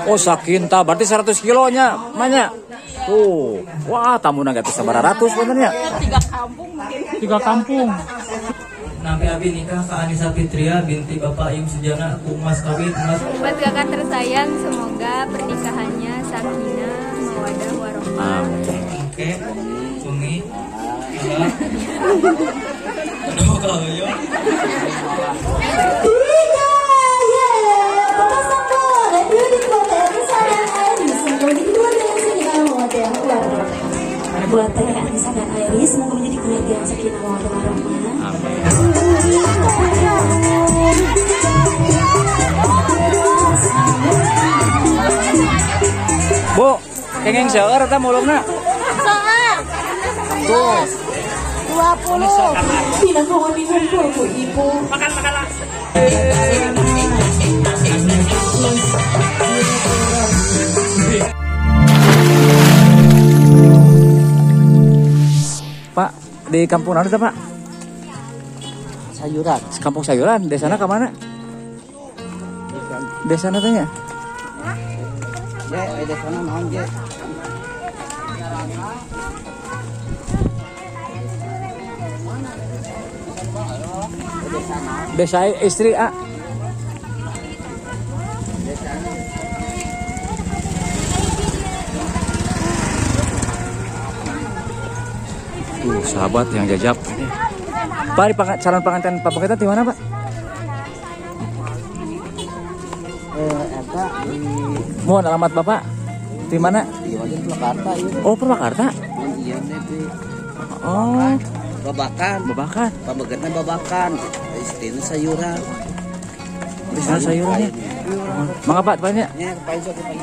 Oh sakinta berarti 100 kilonya banyak. Tuh, wah tamu nggak bisa baratus benernya. 3 kampung mungkin. 3 kampung. Nabi Abi nikah ke Anissa Fitria binti Bapak Im Sujana Kumas kawin Mas. Buat kakak tersayang, semoga pernikahannya sakinah, mawaddah, warahmah. Amin. Oke, Umi. Aduh kalau yo. Buat Teh Anissa dan Iris, semoga menjadi keluarga yang sakinah mawaddah warahmah. Amin. Bu, kengeng seueur eta mulungna. Tuh. 20. Tidak kawan dikumpul Bu Ibu. Makan lah. Pak, di kampung mana Pak? Sayuran. Kampung Sayuran, desana ke mana? Desana tanya. Ya, ada sana naon je. Desa istri A. Sahabat yang jajab. Pak, di calon pengantin Pak Bukita di mana Pak? Eta di Mohon alamat Bapak. Di mana? di Purwakarta ieu. Oh, Purwakarta. Iya teh. Oh, Babakan. Babakan. Pamegerna babakan. Istrina sayuran. Di sana sayurannya. Mangga Pak, banyak. Nya kepain sok kepain.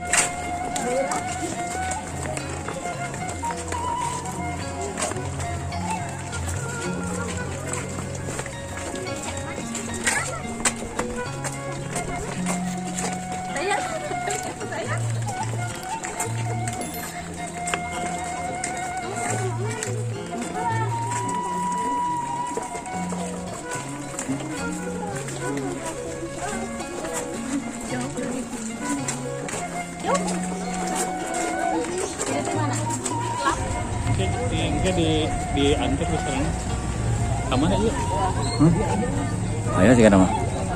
Di antar ke sana. Kamana yuk? Ayo sih nama.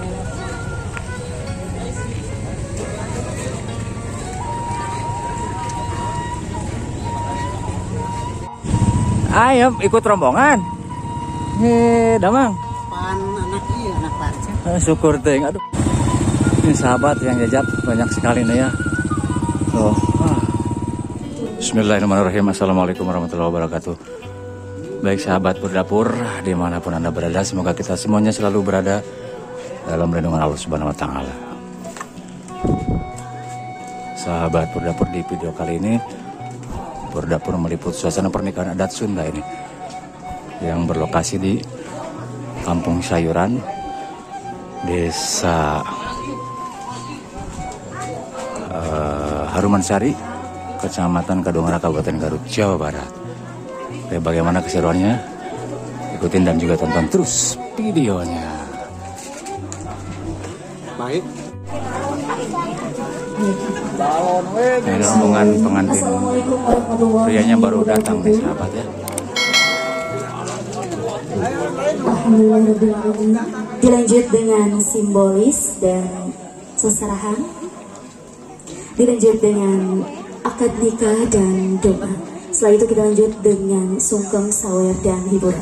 Ayo ikut rombongan. Damang. Pan anak ieu anak pancet. Syukur teh. Aduh. Ini sahabat yang jajab banyak sekali nih ya. Tuh. Bismillahirrahmanirrahim. Assalamualaikum warahmatullahi wabarakatuh. Baik sahabat berdapur dimanapun Anda berada, semoga kita semuanya selalu berada dalam lindungan Allah Subhanahu wa Ta'ala. Sahabat berdapur, di video kali ini berdapur meliput suasana pernikahan adat Sunda ini yang berlokasi di Kampung Sayuran, Desa Harumansari, Kecamatan Kadungora, Kabupaten Garut, Jawa Barat. Oke, bagaimana keseruannya? Ikutin dan juga tonton terus videonya. Baik. Ini rombongan pengantin prianya baru datang nih sahabat ya. Dilanjut dengan simbolis dan seserahan. Dilanjut dengan akad nikah dan doa. Setelah itu kita lanjut dengan sungkem, sawer, dan hiburan.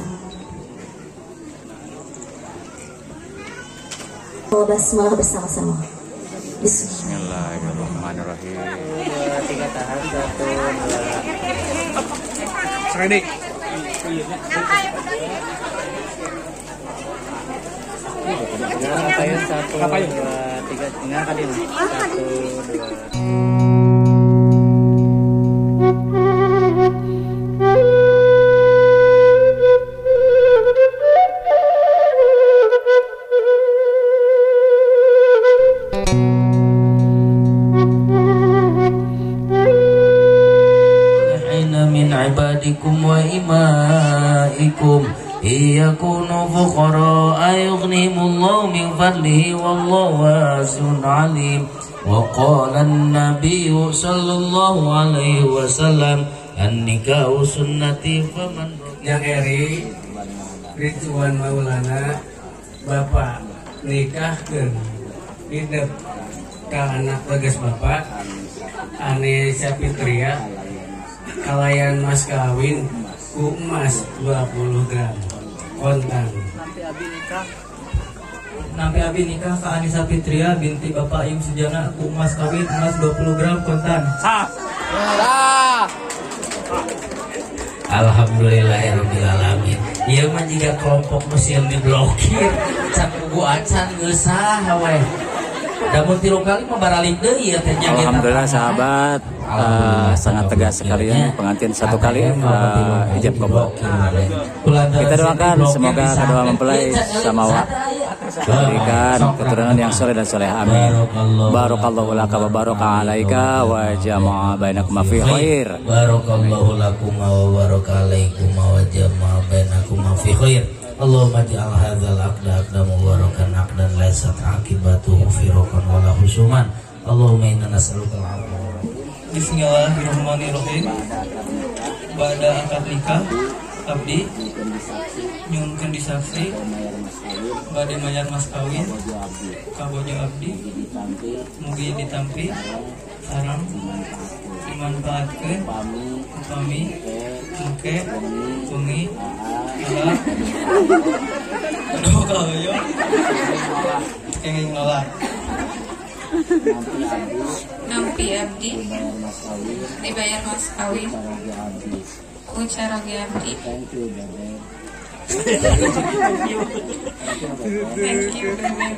Basmalah bersama-sama. Bismillahirrahmanirrahim. 3 tahan 1 2. Ready. Kayu 1 2 3 tengah kali 1 2. ibadikum wa imaikum iyakunu fuqara ayughnihimullahu min fadlihi wallahu wasi'un alim Wa qala an-nabiy sallallahu alaihi wasallam an-nikahu sunnati faman yang eri Ridwan Maulana Bapak nikahkeun hidup ka anak tegas Bapak Anissa Fitria kalayan mas kawin ku emas 20 gram kontan. Nampi abi nikah ka Anissa Fitria binti Bapak Im Sujana ku emas kawin emas 20 gram kontan. Alhamdulillahirrahmanirrahim. Ieu mah jiga kelompok museum diblokir. Can kugu acan geus saha we. Damun 3 kali mah baralik deui ieu teh. Alhamdulillah sahabat, sangat tegas sekali ya pengantin 1 kali ijab kabul. Kita doakan semoga kedua mempelai samawa diberikan keturunan yang soleh dan soleh, amin. Barakallahu laka wa baraka alaika wa jama'a bainakum fi khair. Barakallahu lakum wa baraka alaikum wa jama'a bainakum fi khair. Allahumma ja'al hadzal aqda aqdan mubarakan aqdan laysat aqibatuhu firaqan wala husuman. Allahumma inna nas'aluka al-'afwa. Bismillahirrahmanirrahim. Pada akad nikah abdi nyunkeun disaksi bade mayar mas kawin kabojo abdi mugi ditampi sareng dimanfaatkeun upami engke bengi ala aduh kabojo kenging nolak nampi abdi dibayar mas kawin ku cara abdi. Thank you.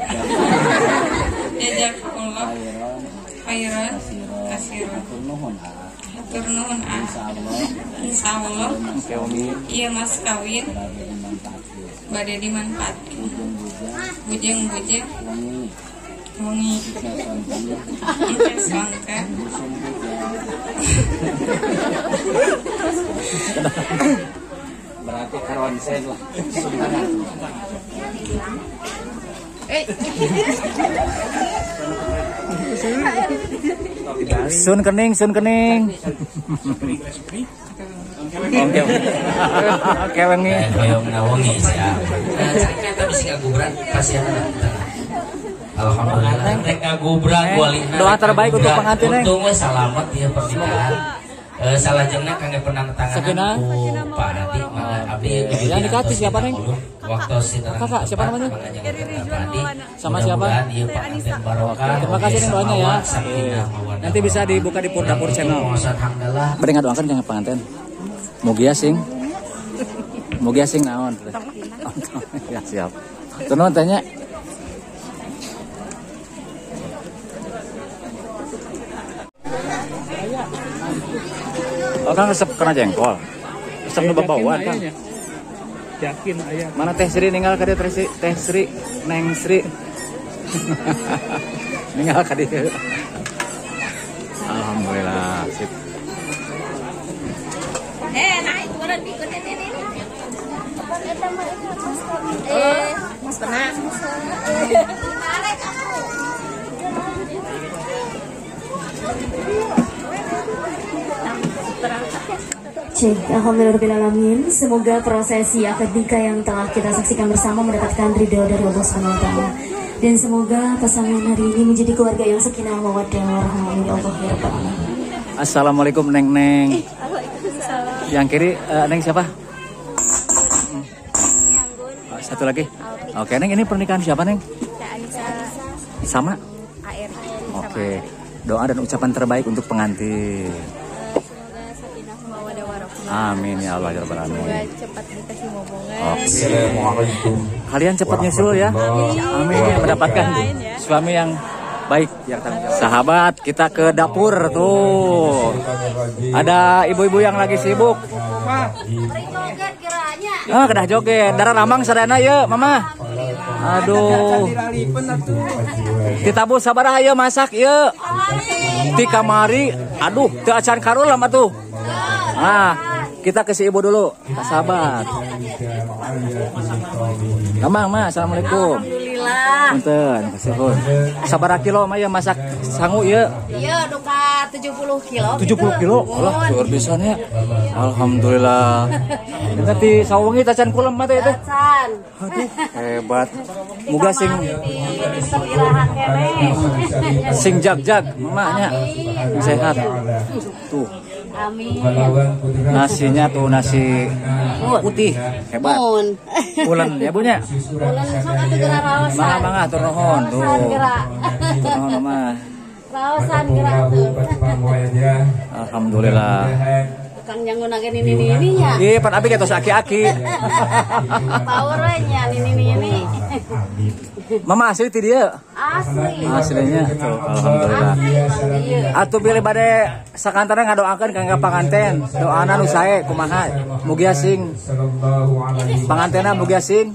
Jazakumullah khairan kasiran. Hatur nuhun insyaallah ieu mas kawin bade dimanfaatkeun. Bujeng-bujeng wengi kita sangka berarti karonsel lah. Sun kening. Oke wengi. Hoyong nawangi sia. Kita bisa ngagubran kasihan anak. Alhamdulillah rek ngagubran kualina. Doa terbaik untuk pengantin neng. Untung we salamet ya pernikahan. Salajengna kangge penandatanganan ku Pak Adi abdi yang dikasih siapa neng? Waktu sinten kakak siapa namanya? Sama siapa? Ieu pengantin barokah. Terima kasih neng doanya ya. Nanti bisa dibuka di Pur-Dapur channel. Beri ngadoakeun jangan pengantin. Mugia sing naon? Ya siap. Tuh tanya. Orang resep kena jengkol. Resep nu babauan kan. Yakin aya. Mana Teh Sri ninggal ka dieu Teh Sri, Neng Sri. Ninggal ka dieu. Alhamdulillah, sip. Naik turun ikut ini. Mas pernah. Cek, alhamdulillahirrahmanirrahim. Semoga prosesi akad nikah yang telah kita saksikan bersama mendapatkan ridho dari Allah Subhanahu wa taala. Dan semoga pasangan hari ini menjadi keluarga yang sakinah mawaddah warahmah ya Allah ya rabbal alamin. Assalamualaikum Neng. Yang kiri Neng siapa? Satu lagi. Oke, Neng ini pernikahan siapa, Neng? Sama? AR. Oke. Doa dan ucapan terbaik untuk pengantin. Amin ya Allah ya Rabbal alamin. Semoga cepat dikasih momongan. Oke. Assalamualaikum. Kalian cepat nyusul ya. Amin. Mendapatkan suami yang baik yang tanggung jawab. Sahabat, kita ke dapur tuh. Ada ibu-ibu yang lagi sibuk. Kedah joget. Darah lambang sadana ya, Mama. Aduh. Kita bu sabar ayo masak ya. Di kamari. Aduh, teu acan karulam atuh. Kita ke si ibu dulu, sahabat. Mama, assalamualaikum. Alhamdulillah. Punten, kasihun. Sabaraha kilo mah ya masak sangu ieu? Iya, duka 70 kilo. 70 kilo? Alah, luar biasa ya. Alhamdulillah. Kita di sawangi tacan kulem mah teh itu. Tacan. Aduh, hebat. Muga sing Irahan kene. sing jag-jag emaknya. Sehat. Tuh. Amin. Nasinya tuh nasi putih. Hebat. Pulen ya Bu nya? Bulan sok atuh geura raosan. Mangga tur nuhun tuh. Raosan geura. Tur nuhun mah. Raosan geura tuh. Alhamdulillah. Kang jangun agen ini nya. Iya, pan abi ketos aki-aki. Powernya ini. Mama asli ti dia. Asli. Aslinya tuh, alhamdulillah. Atuh pilih bade sakantara ngadoakeun kangge panganten. Doana nu sae kumaha? Mugia sing pangantena mugia sing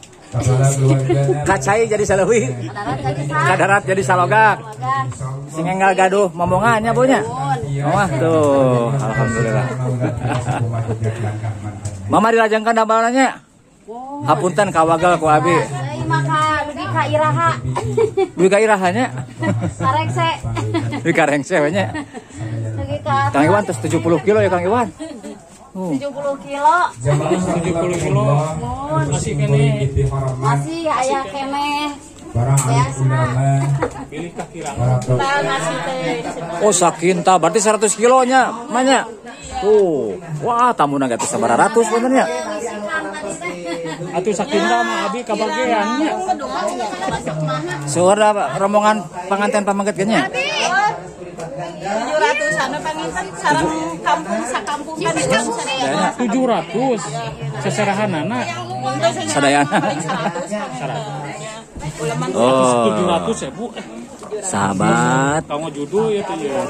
kacai jadi saleuwi. Kadarat jadi salogak. Sing enggal gaduh momongannya Bu nya. Wah tuh, alhamdulillah. Mama dilajengkan dabalannya. Hapunten kawagal ku abi. Maka dugi ka iraha. Dugi ka irahanya? Karengse. Dugi karengse we nya. Dugi ka Kang Iwan terus 70 kilo ya Kang Iwan. 70 kilo. 70 kilo. Masih kene. Masih aya kene. Biasa. Pilih ka kirang. Masih teh. Oh sakinta berarti 100 kilonya manya. Tuh. Wah tamuna gak bisa 100 benernya. Atuh sakinta mah abi kabageannya. Seueur rombongan panganten pamangget nya. 700-an panginten sareng kampung sakampung kan sadayana. 700 seserahanana. Sadayana. 100. Oh. 700 ya Bu. Sahabat. Kamu judul ya tuh ya.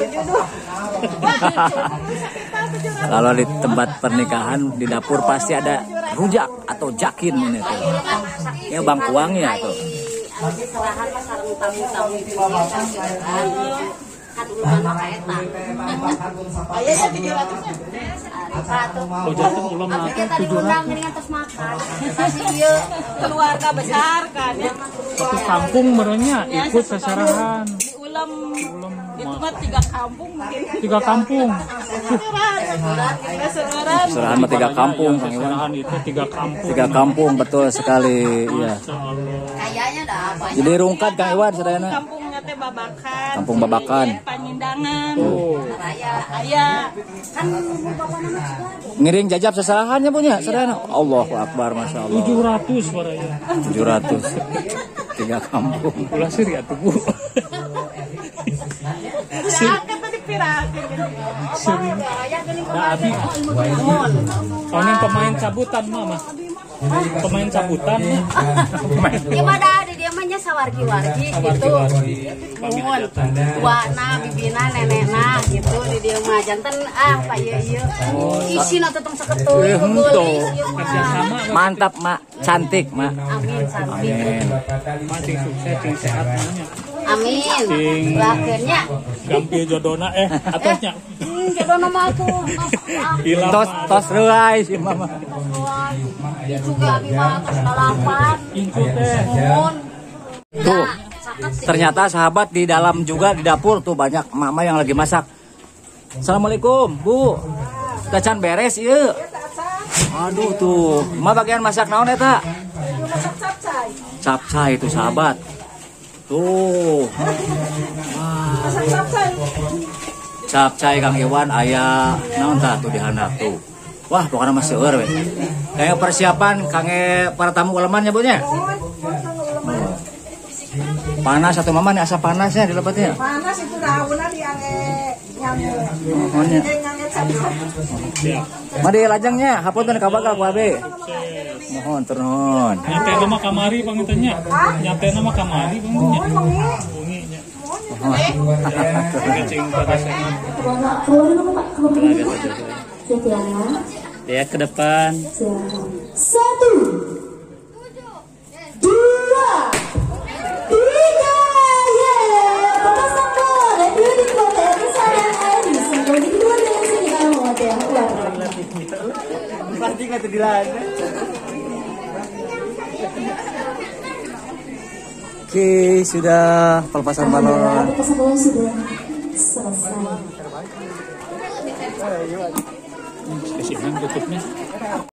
Kalau di tempat pernikahan di dapur pasti ada rujak atau jakin ini tuh. Ya bangkuangnya tuh. Serahan pas sareng tamu-tamu di kan. Kaduluan maka eta. Aya ya 700. Oh jatuh ulam Tapi nate tadi undang geuningan tos makan. Pasti ieu keluarga besar kan ya. satu kampung merenya ikut seserahan. Di ulam itu mah 3 kampung mungkin. 3 kampung. Serahan mah 3 kampung Kang Iwan. Seserahan itu 3 kampung. 3 kampung betul sekali. Iya. Kayaknya dah apa. Jadi rungkat Kang Iwan sadayana. Kampungnya teh Babakan. Kampung Babakan. Panindangan. Oh. Aya kan bapakna mah Ngiring jajab seserahannya punya sadayana. Allahu Akbar masyaallah. 700 waranya. 700. 3 kampung. Ulah siri atuh Bu. kan tadi pirakeun. Sering. Nah, abi. Soalnya pemain cabutan mah. Pemain cabutan. Dia mah dah dia mah nya sawargi-wargi gitu. Mohon tuana, bibina, nenekna gitu di dia mah janten apa ieu. Isina tentang sakeuteui geulis ieu mah. Mantap Mak, cantik Mak. Amin santi. Amin. Mancing sukses, cing sehat namanya. Amin. Lakeunnya. Gampil jodona atasnya. Jodohna mah tuh. Hilang. Tos reuai si Mama. Juga abi mah tos lalapan. Ingkut teh. Mohon. Tuh. Ternyata sahabat di dalam juga di dapur tuh banyak mama yang lagi masak. Assalamualaikum Bu. Tacan beres ieu. Aduh tuh, ma bagian masak naon eta? Capcay. Capcay itu sahabat. Tuh. Wah. Capcay Kang Iwan aya naon tah tuh di handap tuh. Wah, pokoknya mah seueur we. Kayak persiapan kangge para tamu ulemannya Bu nya. Panas atau mama nih asa panasnya di lepatnya? Panas itu daunnya Mohonnya. Madi lajengnya, hapunten kabakal ku abe. Mohon turun. Nyate nama kamari pangintennya. Nyate nama kamari pangintennya. Bunginya. Cing pada sana. Ya ke depan. 1, 2, 3, Pasti nggak terdilan. Oke, sudah pelepasan balon. Pelepasan balon sudah selesai. Tutupnya.